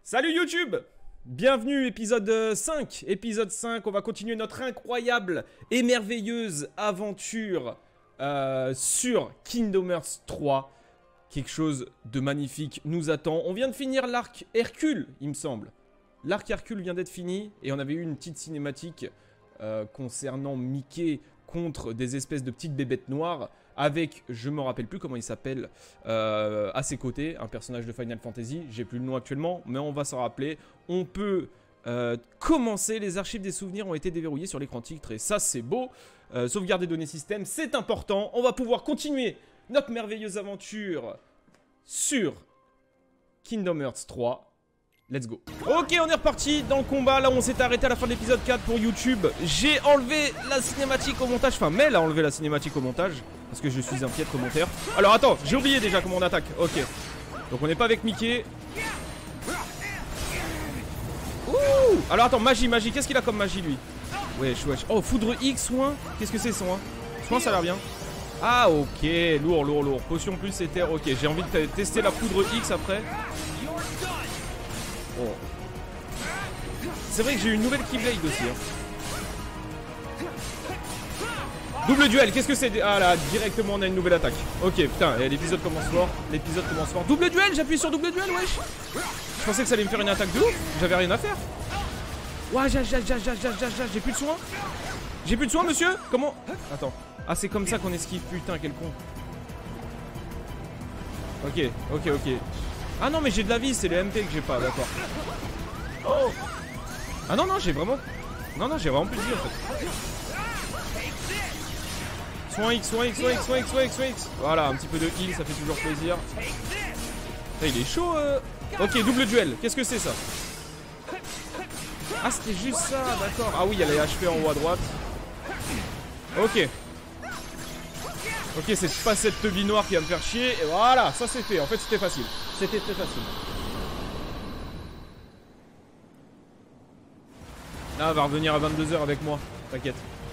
Salut YouTube! Bienvenue, épisode 5. Épisode 5, on va continuer notre incroyable et merveilleuse aventure sur Kingdom Hearts 3. Quelque chose de magnifique nous attend. On vient de finir l'arc Hercule, il me semble. L'arc Hercule vient d'être fini et on avait eu une petite cinématique concernant Mickey contre des espèces de petites bébêtes noires avec, je me rappelle plus comment il s'appelle, à ses côtés, un personnage de Final Fantasy, j'ai plus le nom actuellement, mais on va s'en rappeler. On peut commencer, les archives des souvenirs ont été déverrouillées sur l'écran titre et ça c'est beau. Sauvegarder données système, c'est important, on va pouvoir continuer notre merveilleuse aventure sur Kingdom Hearts 3. Let's go. Ok, on est reparti dans le combat. Là, on s'était arrêté à la fin de l'épisode 4 pour YouTube. J'ai enlevé la cinématique au montage. Enfin, Mel a enlevé la cinématique au montage. Parce que je suis un piètre monteur. Alors, attends, j'ai oublié déjà comment on attaque. Ok. Donc, on n'est pas avec Mickey. Ouh. Alors, attends, magie. Qu'est-ce qu'il a comme magie, lui? Wesh. Oh, foudre X, soin. Qu'est-ce que c'est, soin? Soin, ça a l'air bien. Ah, ok. Lourd. Potion plus éther. Ok, j'ai envie de tester la foudre X après. Oh. C'est vrai que j'ai une nouvelle Keyblade aussi hein. Double duel, qu'est-ce que c'est? Ah là, directement on a une nouvelle attaque. Ok, putain, l'épisode commence fort. Double duel, j'appuie sur double duel, wesh. Je pensais que ça allait me faire une attaque de ouf. J'avais rien à faire. Ouah, j'ai plus de soins. J'ai plus de soins, monsieur. Comment? Attends. Ah, c'est comme ça qu'on esquive, putain, quel con. Ok. Ah non mais j'ai de la vie, c'est les MP que j'ai pas, d'accord. Oh. Ah non, j'ai vraiment... Non, j'ai vraiment plus de vie en fait. Soin X. Voilà, un petit peu de heal, ça fait toujours plaisir. Putain, il est chaud Ok, double duel, qu'est-ce que c'est ça? Ah c'était juste ça, d'accord. Ah oui, il y a les HP en haut à droite. Ok, c'est pas cette teubie noire qui va me faire chier. Et voilà, ça c'est fait. En fait, c'était facile. C'était très facile. Là, elle va revenir à 22 h avec moi. T'inquiète.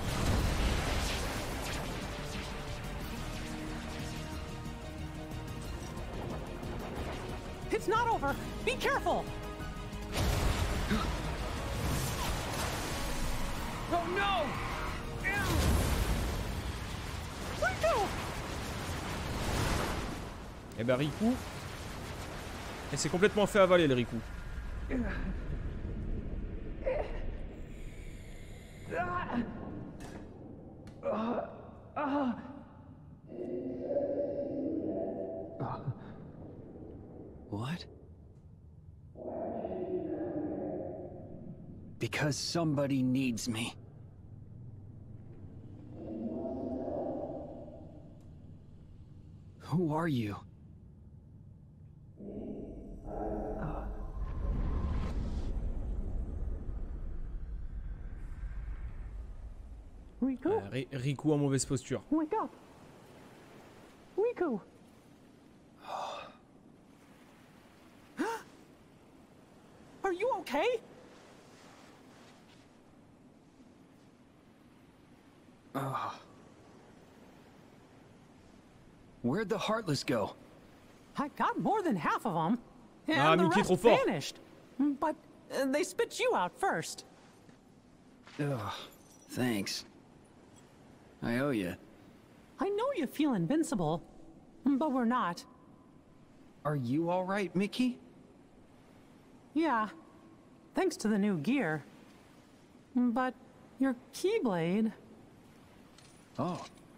It's not over. Be careful. Oh no! Et bah Riku, elle s'est complètement fait avaler le Riku. What? Because somebody needs me. Who are you? Riku? Riku en mauvaise posture. Wake up! Riku! Are you okay? Where'd the Heartless go? I got more than half of them. And Ah, the Mickey rest trop fort. vanished. But they spit you out first. Ugh, thanks. I owe you. I know you feel invincible, but we're not. Are you all right, Mickey? Yeah, thanks to the new gear. But your Keyblade... Oh.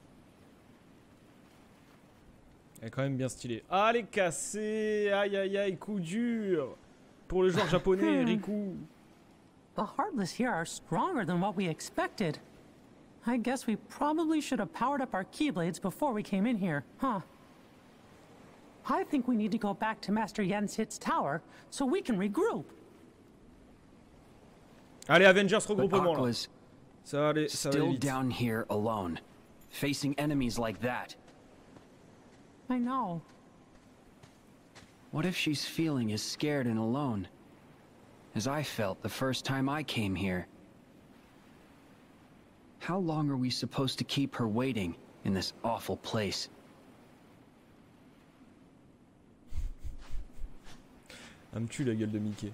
Elle est quand même bien stylée. Ah, elle est cassée. Aïe, coup dur. Pour le joueur japonais, Riku. The Heartless here are stronger than what we expected. I guess we probably should have powered up our Keyblades before we came in here, huh? I think we need to go back to Master Yenshit's tower so we can regroup. Allez, Avengers regroupement là. Aqua's Ça va aller still vite. down here alone, facing enemies like that. I know. What if she's feeling as scared and alone as I felt the first time I came here? How long are we supposed to keep her waiting in this awful place? Elle me tue la gueule de Mickey.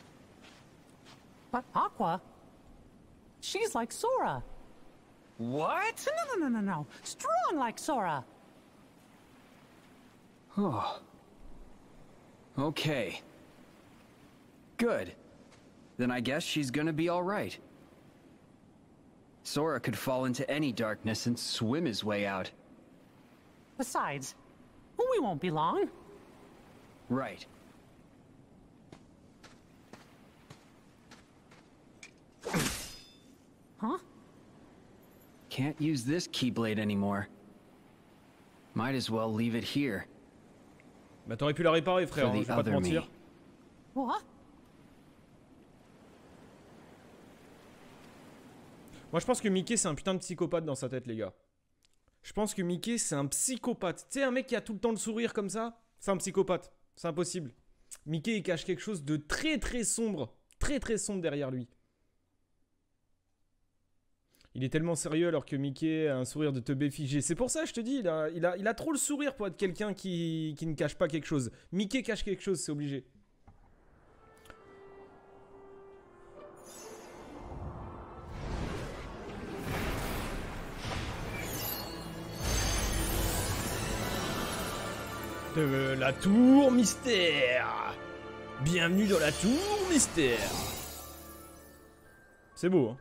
But Aqua, she's like Sora. What? No. Strong like Sora. Oh. Okay. Good. Then I guess she's gonna be all right. Sora could fall into any darkness and swim his way out. Besides, we won't be long. Right. Huh? Can't use this Keyblade anymore. Might as well leave it here. Bah t'aurais pu la réparer, frère, For hein, the je vais pas te other mentir. me. What? Moi je pense que Mickey c'est un putain de psychopathe dans sa tête, les gars. Je pense que Mickey c'est un psychopathe. Tu sais, un mec qui a tout le temps le sourire comme ça, c'est un psychopathe. C'est impossible. Mickey il cache quelque chose de très sombre. Très sombre derrière lui. Il est tellement sérieux alors que Mickey a un sourire de teubé figé. C'est pour ça, je te dis, il a trop le sourire pour être quelqu'un qui ne cache pas quelque chose. Mickey cache quelque chose, c'est obligé. De la tour mystère. Bienvenue dans la tour mystère. C'est beau, hein.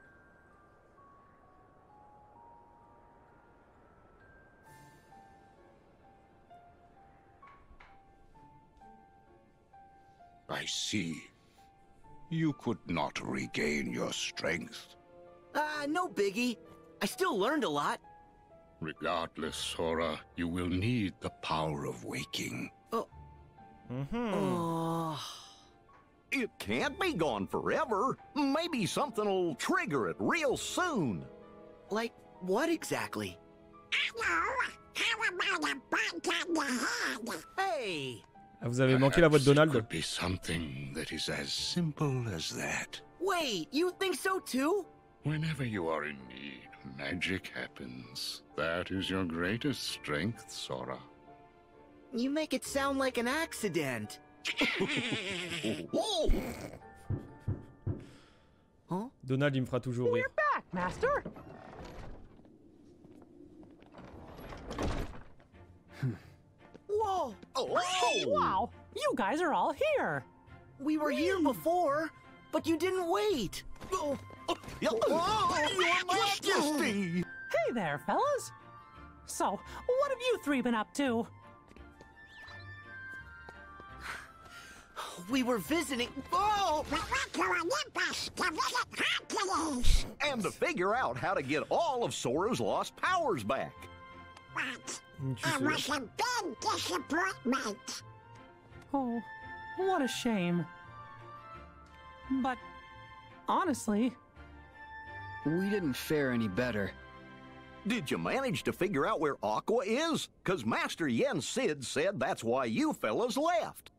I see. You could not regain your strength. No biggie. I still learned a lot. Regardless, Sora, you will need the power of waking. It can't be gone forever. Maybe something'll trigger it real soon. Like, what exactly? Hey! Ah, vous avez manqué la voix de Perhaps Donald. It could be something that is as simple as that. Wait, you think so too? Whenever you are in need, magic happens. That is your greatest strength, Sora. You make it sound like an accident. Donald, il me fera toujours rire. Back, Master. Whoa! Wow, you guys are all here. We were here before, but you didn't wait. Your Majesty! Hey there, fellas. So, what have you three been up to? We were visiting. Oh! And to figure out how to get all of Sora's lost powers back. Il me tue, celui-là. Oh, what a shame. But, honestly, We didn't fare any better. Did you manage to figure out where Aqua is? 'Cause Master Yen Sid said that's why you fellas left.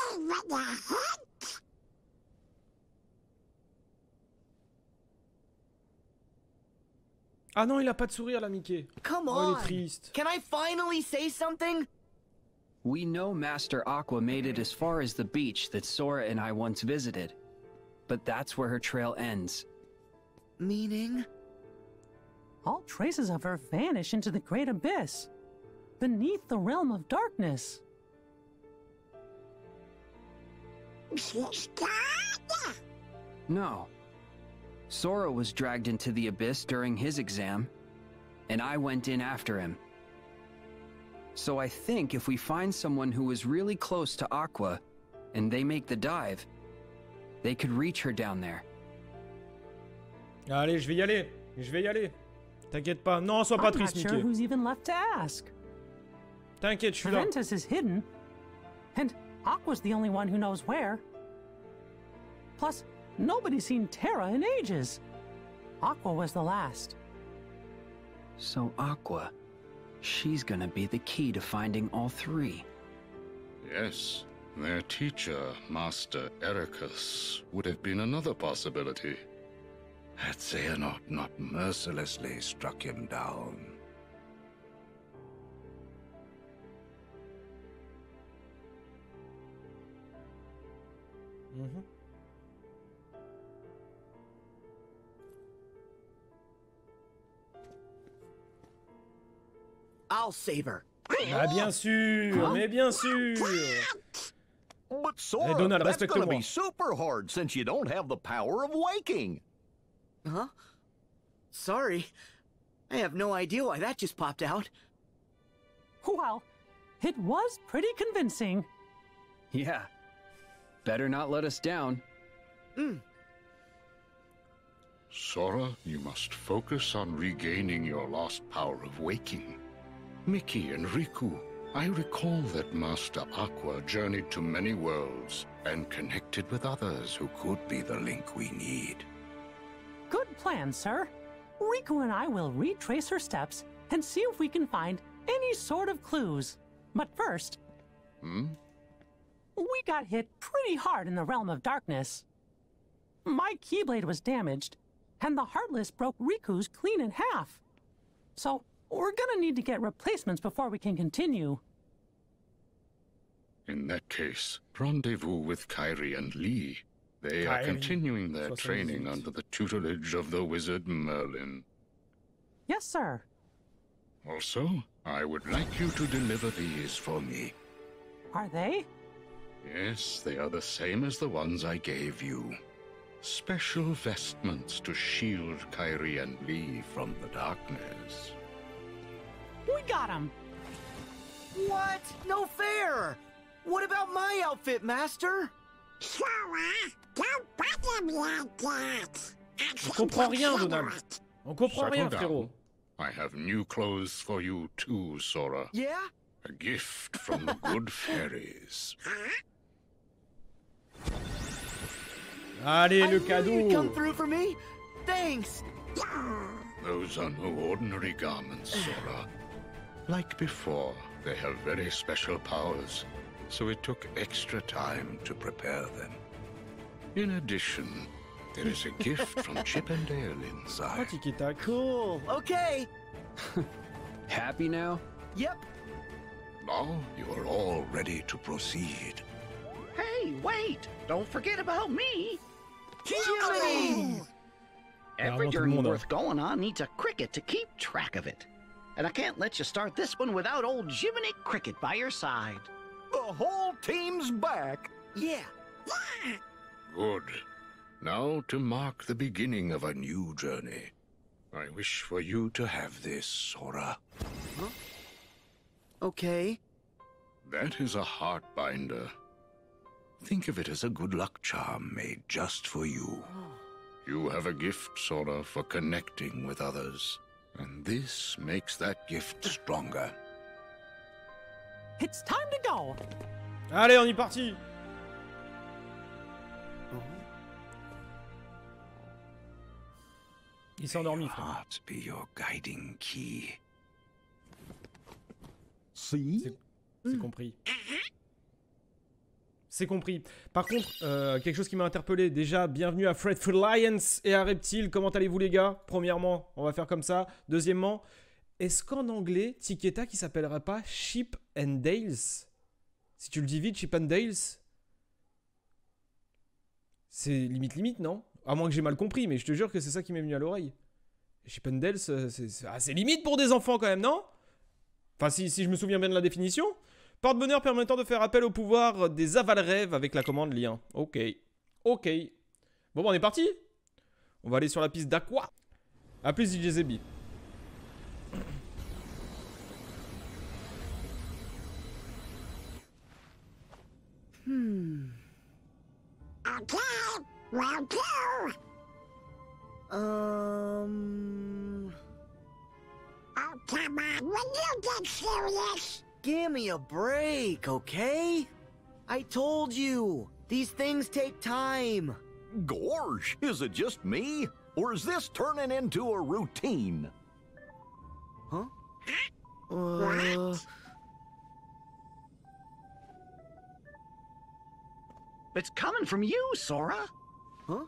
Ah non, il a pas de sourire là, Mickey. Come Oh, il on. est triste. Can I finally say something? We know Master Aqua made it as far as the beach that Sora and I once visited. But that's where her trail ends. Meaning? all traces of her vanish into the great abyss, beneath the realm of darkness. No. Sora was dragged into the abyss during his exam, and I went in after him. So I think if we find someone who is really close to Aqua, and they make the dive, they could reach her down there. Allez, je vais y aller. Je vais y aller. T'inquiète pas. Non, sois pas I'm not triste, sure Mickey. who's even left to ask. T'inquiète, je suis là. Ventus is hidden, and Aqua's the only one who knows where. Plus, nobody's seen Terra in ages. Aqua was the last. So Aqua, she's gonna be the key to finding all three. Yes, their teacher, Master Ericus, would have been another possibility. Had Xehanort not mercilessly struck him down. Mhm. I'll save her. Ah bien sûr, mais bien sûr. But Sora, Donald, that's gonna respecte-moi. be super hard since you don't have the power of waking. Huh? Sorry. I have no idea why that just popped out. Well, it was pretty convincing. Yeah. Better not let us down. Sora, you must focus on regaining your lost power of waking. Mickey and Riku, I recall that Master Aqua journeyed to many worlds and connected with others who could be the link we need. Good plan, sir. Riku and I will retrace her steps and see if we can find any sort of clues. But first, we got hit pretty hard in the Realm of Darkness. My Keyblade was damaged, and the Heartless broke Riku's clean in half. So, we're gonna need to get replacements before we can continue. In that case, rendezvous with Kairi and Lee. They are Kairi. continuing their 78. training under the tutelage of the wizard Merlin. Yes, sir. Also, I would like you to deliver these for me. Are they? Yes, they are the same as the ones I gave you. Special vestments to shield Kairi and Lee from the darkness. We got 'em! What? No fair! What about my outfit, Master? On comprend rien, Donald. On comprend rien, Settle frérot. down. I have new clothes for you too, Sora. Yeah? A gift from the good fairies. Allez, I le knew you'd come cadeau. through for me. Thanks. Those are no ordinary garments, Sora. Like before, they have very special powers, so it took extra time to prepare them. In addition, there is a gift from Chip and Dale Oh, inside. tiki-tac. Cool. Okay. Happy now? Yep. Now you are all ready to proceed. Hey, wait! Don't forget about me! Jiminy! Every tout le journey monde, hein. worth going on needs a cricket to keep track of it. And I can't let you start this one without old Jiminy Cricket by your side. The whole team's back. Yeah. Good. Now to mark the beginning of a new journey. I wish for you to have this, Sora. Okay. That is a heart binder. Think of it as a good luck charm made just for you. You have a gift, Sora, for connecting with others. And this makes that gift stronger. It's time to go! Allez, on y est parti. Il s'est endormi, frère. Heart be your guiding key. See? C'est compris. C'est compris. Par contre, quelque chose qui m'a interpellé. Déjà, bienvenue à Fretful Alliance et à Reptile. Comment allez-vous, les gars? Premièrement, on va faire comme ça. Deuxièmement, est-ce qu'en anglais, Tic Tac, il s'appellerait pas Chip and Dales? Si tu le dis vite, Chip and Dales, c'est limite, non? À moins que j'ai mal compris, mais je te jure que c'est ça qui m'est venu à l'oreille. Chip and Dale, c'est limite pour des enfants quand même, non? Enfin, si je me souviens bien de la définition. Porte-bonheur permettant de faire appel au pouvoir des aval-rêves avec la commande lien. Ok. Ok. Bon, bah, on est parti. On va aller sur la piste d'Aqua. A plus, DJ Zebi. Oh, come on, will you get serious? Give me a break, okay? I told you. These things take time. Gorge, is it just me? Or is this turning into a routine? Huh? It's coming from you, Sora. Huh?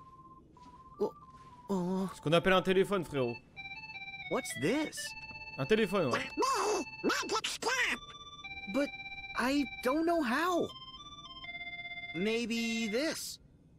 Ce qu'on appelle un téléphone, frérot. What's this? Un téléphone, ouais. Me, magic stop. But I don't know how. Maybe this.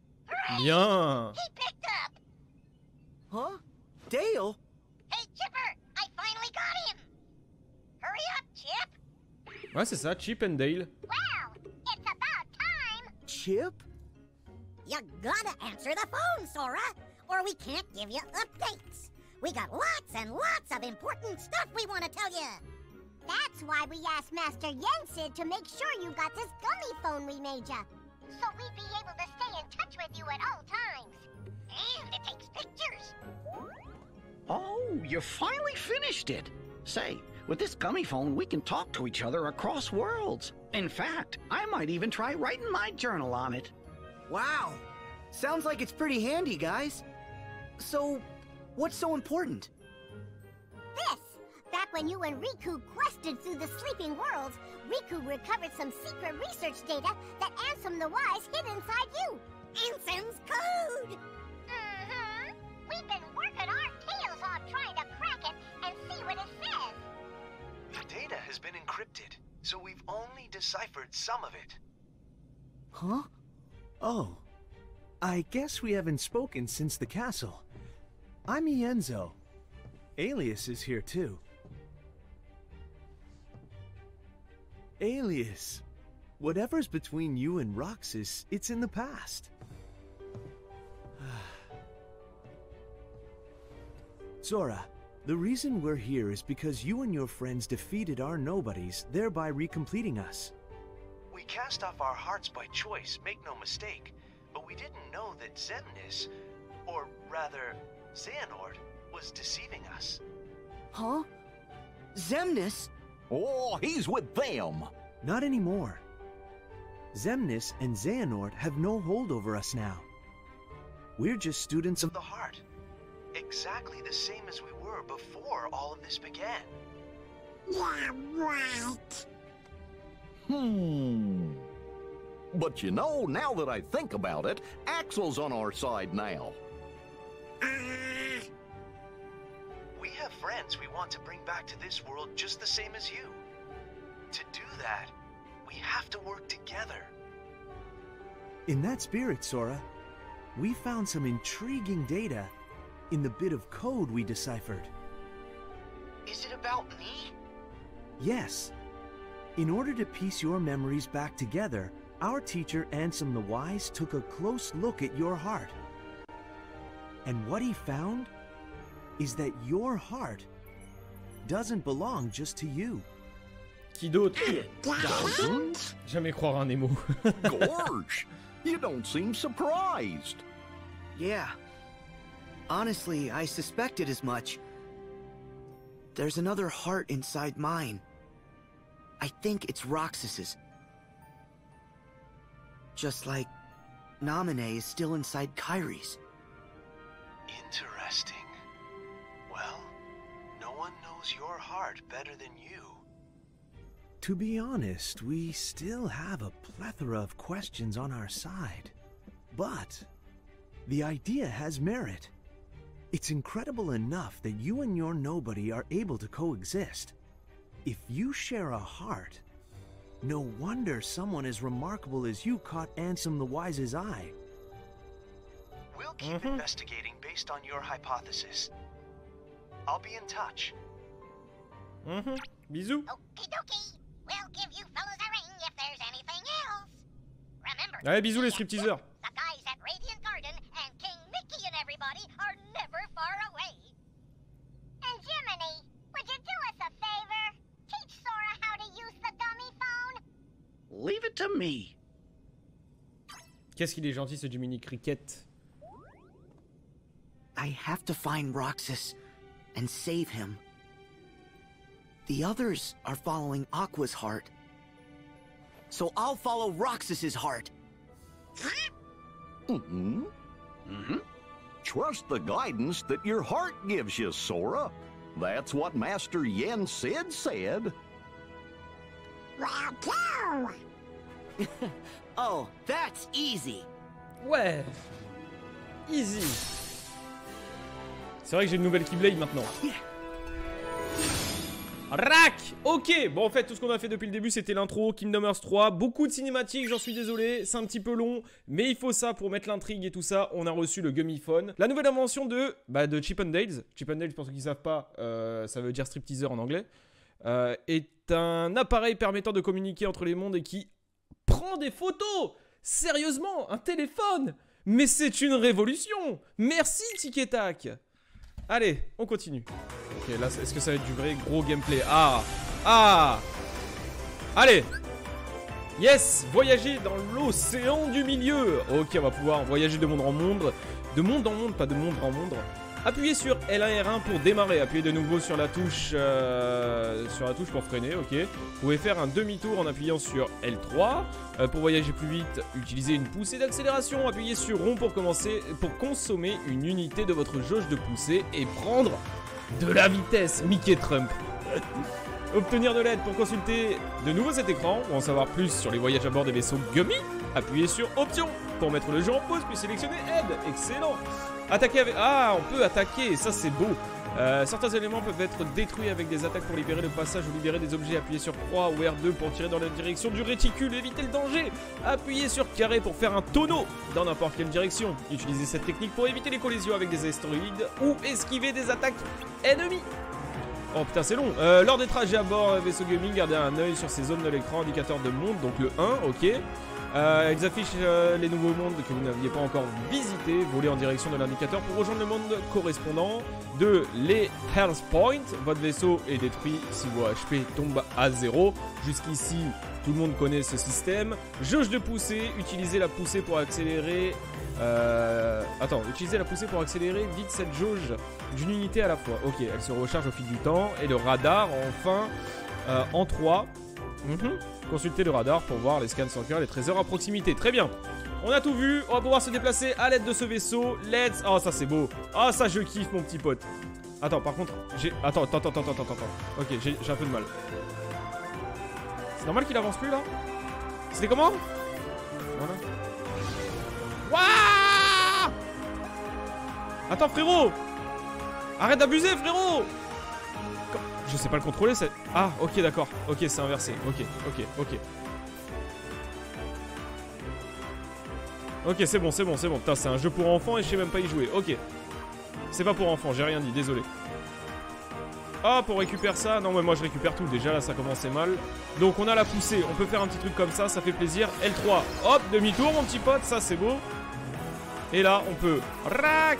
Bien. He picked up. Huh? Dale? Hey, Chipper, I finally got him. Hurry up, Chip. Ouais, c'est ça, Chip and Dale. Well, it's about time. Chip? You gotta answer the phone, Sora, or we can't give you updates. We got lots and lots of important stuff we want to tell you. That's why we asked Master Yensid to make sure you got this gummy phone we made ya. So we'd be able to stay in touch with you at all times. And it takes pictures. Oh, you finally finished it. Say, with this gummy phone, we can talk to each other across worlds. In fact, I might even try writing my journal on it. Wow. Sounds like it's pretty handy, guys. So, what's so important? This! Back when you and Riku quested through the sleeping worlds, Riku recovered some secret research data that Ansem the Wise hid inside you. Ansem's code! Mm-hmm. We've been working our tails off trying to crack it and see what it says. The data has been encrypted, so we've only deciphered some of it. Huh? Oh. I guess we haven't spoken since the castle. I'm Ienzo. Alias is here too. Alias, whatever's between you and Roxas, it's in the past. Sora, the reason we're here is because you and your friends defeated our nobodies, thereby recompleting us. We cast off our hearts by choice, make no mistake, but we didn't know that Xemnas, or rather, Xehanort, was deceiving us. Huh? Xemnas? Oh, he's with them. Not anymore. Xemnas and Xehanort have no hold over us now. We're just students of The heart. Exactly the same as we were before all of this began. Yeah, right. But you know, now that I think about it, Axel's on our side now. We have friends we want to bring back to this world just the same as you. To do that, we have to work together. In that spirit, Sora, we found some intriguing data in the bit of code we deciphered. Is it about me? Yes. In order to piece your memories back together, our teacher Ansem the Wise took a close look at your heart. And what he found is that your heart doesn't belong just to you. Qui d'autre? Doesn't? Jamais croire un Nemo. Gorge, you don't seem surprised. Yeah. Honestly, I suspected as much. There's another heart inside mine. I think it's Roxas's. Just like Naminé is still inside Kairi's. Interesting. Well, no one knows your heart better than you. To be honest, we still have a plethora of questions on our side. But the idea has merit. It's incredible enough that you and your nobody are able to coexist. If you share a heart, no wonder someone as remarkable as you caught Ansem the Wise's eye. We'll keep investigating based on your hypothesis. I'll be in touch. Bisous. Okie dokie. We'll give you fellas a ring if there's anything else. Remember, Allez, bisous les stripteaseurs. the guys at Radiant Garden and King Mickey and everybody are never far away. And Jiminy, would you do us a favor? Teach Sora how to use the dummy phone? Leave it to me. Qu'est-ce qu'il est gentil ce Jiminy Cricket. I have to find Roxas and save him. The others are following Aqua's heart. So I'll follow Roxas's heart. Trust the guidance that your heart gives you, Sora. That's what Master Yen Sid said. Well, go! Oh, that's easy. Ouais. Easy. C'est vrai que j'ai une nouvelle Keyblade maintenant. Rack. Ok, bon en fait tout ce qu'on a fait depuis le début c'était l'intro, Kingdom Hearts 3, beaucoup de cinématiques, j'en suis désolé, c'est un petit peu long, mais il faut ça pour mettre l'intrigue et tout ça. On a reçu le Gummy Phone, la nouvelle invention de Chip 'n Dale. Chip 'n Dale, pour ceux qui ne savent pas, ça veut dire stripteaser en anglais, est un appareil permettant de communiquer entre les mondes et qui prend des photos. Sérieusement, un téléphone. Mais c'est une révolution. Merci Tic et Tac. Allez, on continue. Ok, là, est-ce que ça va être du vrai gros gameplay? Ah. Allez. Yes, voyager dans l'océan du milieu. Ok, on va pouvoir voyager de monde en monde. De monde en monde, pas de monde en monde. Appuyez sur L1 R1 pour démarrer. Appuyez de nouveau sur la touche pour freiner. Ok. Vous pouvez faire un demi-tour en appuyant sur L3. Pour voyager plus vite, utilisez une poussée d'accélération. Appuyez sur rond pour consommer une unité de votre jauge de poussée et prendre de la vitesse. Mickey Trump. Obtenir de l'aide pour consulter de nouveau cet écran ou en savoir plus sur les voyages à bord des vaisseaux Gummy. Appuyez sur Option pour mettre le jeu en pause puis sélectionner Aide. Excellent. Attaquer avec... Ah, on peut attaquer, ça c'est beau. Certains éléments peuvent être détruits avec des attaques pour libérer le passage ou libérer des objets. Appuyez sur Croix ou R2 pour tirer dans la direction du réticule, éviter le danger. Appuyez sur Carré pour faire un tonneau dans n'importe quelle direction. Utilisez cette technique pour éviter les collisions avec des astéroïdes ou esquiver des attaques ennemies. Oh putain c'est long. Lors des trajets à bord vaisseau Gummy, gardez un œil sur ces zones de l'écran, indicateur de monde, donc le 1, ok. Ils affichent les nouveaux mondes que vous n'aviez pas encore visités. Volez en direction de l'indicateur pour rejoindre le monde correspondant. 2. Les Health Points. Votre vaisseau est détruit si vos HP tombent à 0. Jusqu'ici, tout le monde connaît ce système. Jauge de poussée. Utilisez la poussée pour accélérer. Utilisez la poussée pour accélérer vite cette jauge d'une unité à la fois. Ok, elle se recharge au fil du temps. Et le radar, enfin, en 3. Consultez le radar pour voir les scans sans cœur, les trésors à proximité. Très bien. On a tout vu. On va pouvoir se déplacer à l'aide de ce vaisseau. Let's... Oh, ça c'est beau. Oh, ça je kiffe, mon petit pote. Attends, par contre, j'ai... Attends. Ok, j'ai un peu de mal. C'est normal qu'il avance plus, là? C'était comment? Voilà. Wouah! Attends, frérot! Arrête d'abuser, frérot! Je sais pas le contrôler, c'est... Ah, ok, d'accord. Ok, c'est inversé. Ok. Ok, c'est bon. Putain, c'est un jeu pour enfants et je sais même pas y jouer. Ok. C'est pas pour enfants, j'ai rien dit, désolé. Hop, on récupère ça. Non, mais moi je récupère tout. Déjà, là, ça commençait mal. Donc, on a la poussée. On peut faire un petit truc comme ça, ça fait plaisir. L3. Hop, demi-tour, mon petit pote. Ça, c'est beau. Et là, on peut... Rack!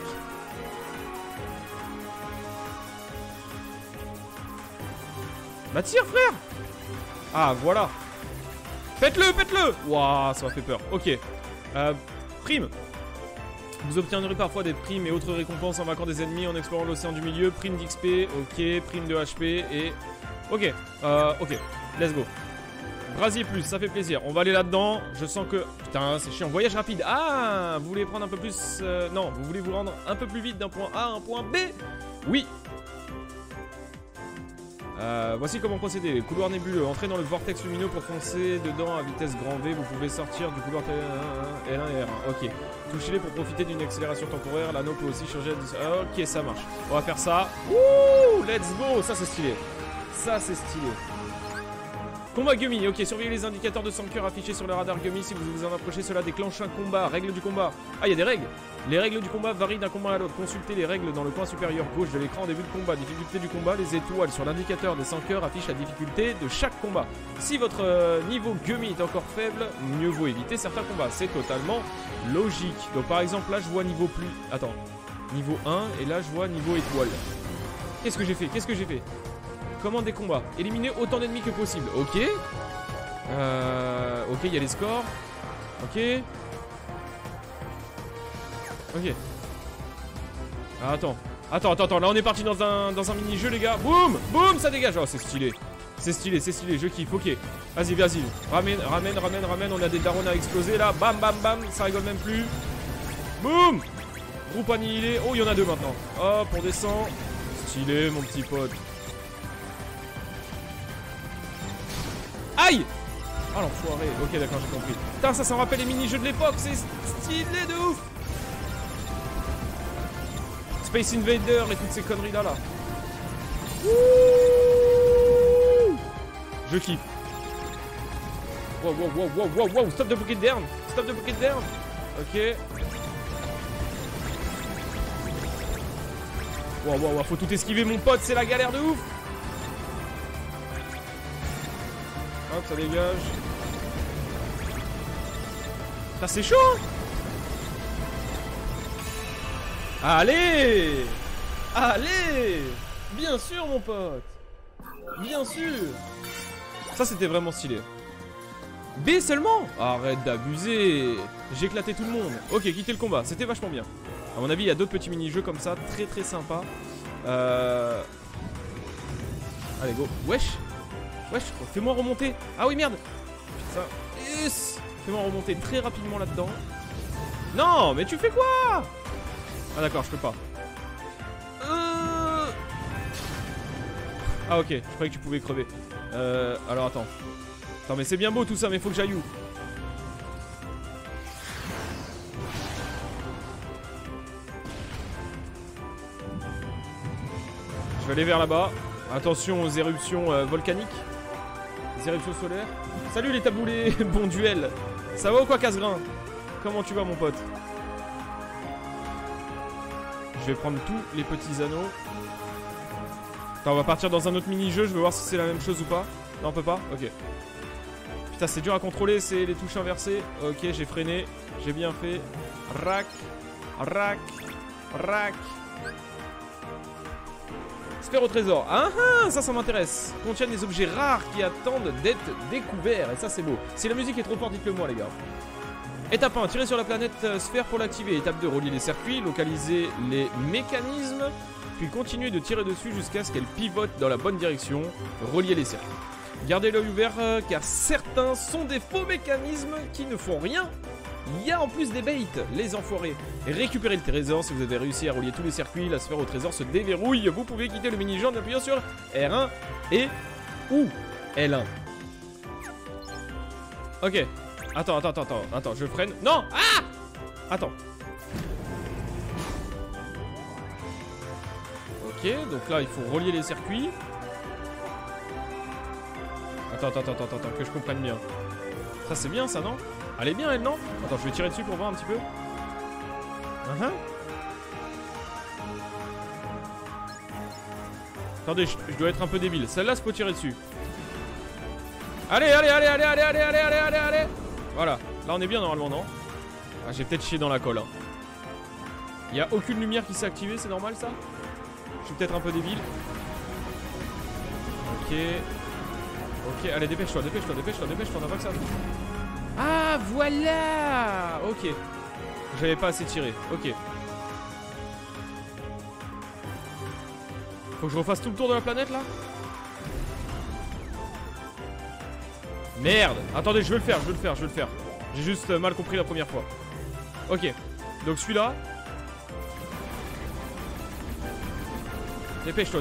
Bah tire frère. Ah voilà. Faites-le. Waouh, ça m'a fait peur. Ok. Prime. Vous obtiendrez parfois des primes et autres récompenses en vainquant des ennemis en explorant l'océan du milieu. Prime d'XP, ok. Prime de HP et... Ok. Ok. Let's go. Brasier plus, ça fait plaisir. On va aller là-dedans. Je sens que... Putain, c'est chiant. Voyage rapide. Ah, vous voulez prendre un peu plus... Non, vous voulez vous rendre un peu plus vite d'un point A à un point B. Oui. Voici comment procéder. Couloir nébuleux. Entrez dans le vortex lumineux pour foncer dedans à vitesse grand V. Vous pouvez sortir du couloir L1 et R1. Ok. Touchez-les pour profiter d'une accélération temporaire. L'anneau peut aussi changer à... Ok, ça marche. On va faire ça. Wouh, let's go. Ça, c'est stylé. Combat Gummy. Ok, surveillez les indicateurs de sang cœur affichés sur le radar Gummy. Si vous vous en approchez, cela déclenche un combat. Règles du combat. Ah, il y a des règles. Les règles du combat varient d'un combat à l'autre. Consultez les règles dans le coin supérieur gauche de l'écran en début de combat. Difficulté du combat, les étoiles sur l'indicateur des 5 heures affichent la difficulté de chaque combat. Si votre niveau Gummy est encore faible, mieux vaut éviter certains combats. C'est totalement logique. Donc par exemple là je vois niveau plus... Attends. Niveau 1 et là je vois niveau étoile. Qu'est-ce que j'ai fait? Commande des combats. Éliminer autant d'ennemis que possible. Ok. Ok, il y a les scores. Ok. Attends. Là, on est parti dans un mini-jeu, les gars. Boum, ça dégage. Oh, c'est stylé. Je kiffe. Ok. Vas-y. Ramène. On a des darons à exploser, là. Bam. Ça rigole même plus. Boum. Groupe annihilé. Oh, il y en a 2 maintenant. Hop, on descend. Stylé, mon petit pote. Aïe! Oh l'enfoiré, ok d'accord j'ai compris. Putain ça rappelle les mini-jeux de l'époque, c'est stylé de ouf. Space Invader et toutes ces conneries là. Ouh. Je kiffe. Wow, wow, wow, wow, wow, wow. Stop de bouquet d'herbe. Stop de bouquet d'herbe. Ok. Wow, wow, wow. Faut tout esquiver, mon pote. C'est la galère de ouf. Hop, ça dégage. Ça, c'est chaud, hein. Allez! Allez! Bien sûr, mon pote! Bien sûr! Ça, c'était vraiment stylé. B seulement? Arrête d'abuser! J'ai éclaté tout le monde. Ok, quittez le combat. C'était vachement bien. À mon avis, il y a d'autres petits mini-jeux comme ça. Très, très sympa. Allez, go. Wesh! Wesh, fais-moi remonter. Ah oui, merde! Ça. Yes! Fais-moi remonter très rapidement là-dedans. Non, mais tu fais quoi? Ah d'accord, je peux pas. Ah ok, je croyais que tu pouvais crever. Alors attends. Attends, mais c'est bien beau tout ça, mais faut que j'aille où? Je vais aller vers là-bas. Attention aux éruptions volcaniques. Les éruptions solaires. Salut les taboulés, bon duel. Ça va ou quoi, Casgrain? Comment tu vas, mon pote? Je vais prendre tous les petits anneaux. Attends, on va partir dans un autre mini-jeu. Je vais voir si c'est la même chose ou pas. Non, on peut pas? Ok. Putain, c'est dur à contrôler, c'est les touches inversées. Ok, j'ai freiné. J'ai bien fait. Rac. Rac. Rac. Sphère au trésor. Ah ah, ça m'intéresse. Contiennent des objets rares qui attendent d'être découverts. Et ça, c'est beau. Si la musique est trop forte, dites-le moi, les gars. Étape 1, tirer sur la planète sphère pour l'activer. Étape 2, relier les circuits, localiser les mécanismes, puis continuer de tirer dessus jusqu'à ce qu'elle pivote dans la bonne direction. Relier les circuits. Gardez l'œil ouvert car certains sont des faux mécanismes qui ne font rien. Il y a en plus des baits, les enfoirés. Et récupérez le trésor. Si vous avez réussi à relier tous les circuits, la sphère au trésor se déverrouille. Vous pouvez quitter le mini-jeu en appuyant sur R1 et ou L1. Ok. Attends, je freine. Non! Ah! Attends. Ok, donc là, il faut relier les circuits. Attends, que je comprenne bien. Ça, c'est bien, ça, non? Elle est bien, elle, non? Attends, je vais tirer dessus pour voir un petit peu. Attendez, je dois être un peu débile. Celle-là, c'est pour tirer dessus. Allez. Voilà, là on est bien normalement, non? Ah, j'ai peut-être chié dans la colle, hein. Il n'y a aucune lumière qui s'est activée, c'est normal ça? Je suis peut-être un peu débile. Ok. Ok, allez, dépêche-toi, on a pas que ça. Ah, voilà. Ok. J'avais pas assez tiré, ok. Faut que je refasse tout le tour de la planète là? Merde! Attendez, je vais le faire. J'ai juste mal compris la première fois. Ok. Donc celui-là. Dépêche-toi.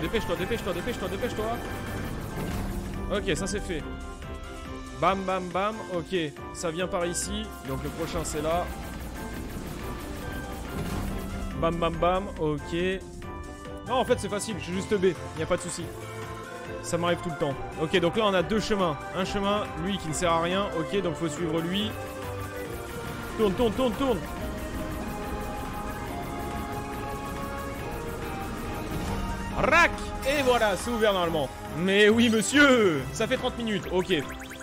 Ok, ça c'est fait. Bam. Ok, ça vient par ici. Donc le prochain c'est là. Bam. Ok. Non, en fait c'est facile, je suis juste B. Y a pas de souci. Ça m'arrive tout le temps. Ok, donc là on a deux chemins. Un chemin, lui qui ne sert à rien. Ok, donc faut suivre lui. Tourne. Rac! Et voilà, c'est ouvert normalement. Mais oui monsieur! Ça fait 30 minutes, ok.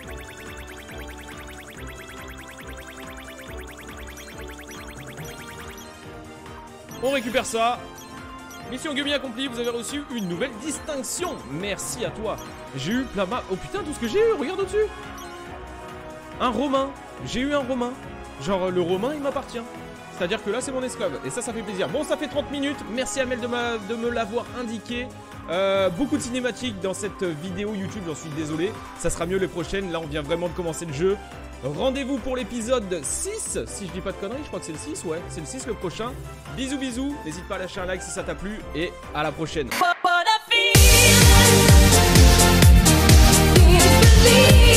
On récupère ça. Mission Gummy accomplie, vous avez reçu une nouvelle distinction. Merci à toi. J'ai eu plein Oh putain, tout ce que j'ai eu, regarde au-dessus. Un Romain. J'ai eu un Romain. Genre, le Romain, il m'appartient. C'est-à-dire que là, c'est mon esclave. Et ça fait plaisir. Bon, ça fait 30 minutes. Merci Amel de me l'avoir indiqué. Beaucoup de cinématiques dans cette vidéo YouTube, j'en suis désolé. Ça sera mieux les prochaines. Là, on vient vraiment de commencer le jeu. Rendez-vous pour l'épisode 6, si je dis pas de conneries, je crois que c'est le 6, ouais, c'est le 6 le prochain. Bisous, n'hésite pas à lâcher un like si ça t'a plu, et à la prochaine.